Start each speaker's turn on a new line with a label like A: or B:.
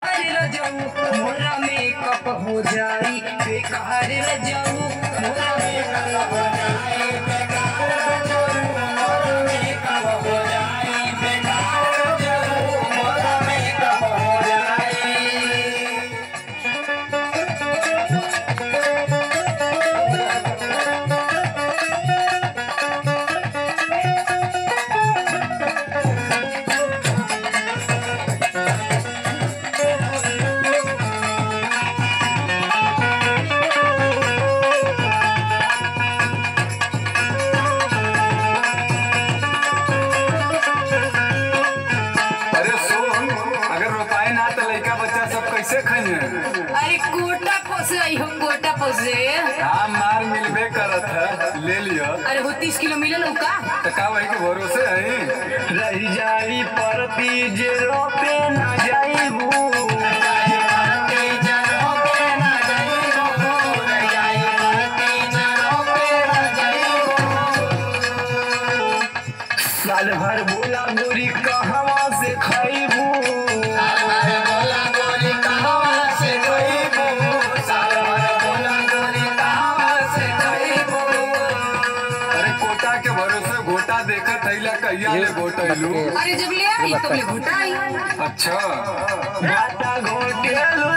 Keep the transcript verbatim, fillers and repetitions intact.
A: अरे रजऊ मोरा मेकअप हो जाई बेकार रजऊ मोरा मेकअप हो जाई बेकार रजऊ मोरा मेकअप हो जाई बेकार रजऊ मोरा मेकअप हो जाई।
B: कैसे खाइए?
A: अरे कोटा पोसे आई हो कोटा पोसे।
B: हाँ मार मिलबे करत है ले लियो।
A: अरे वो तीस किलो मिले ना का?
B: तो का वही के भरोसे है
C: रही जाई परती जे रोपे ना जाईबू साल भर बोला गोरी कहवा से खाईबू
B: देखत हैला कहिया ले घोटैलू।
A: अरे जब ले आई तब ले घोटाई।
B: अच्छा
C: घाटा घोटेलू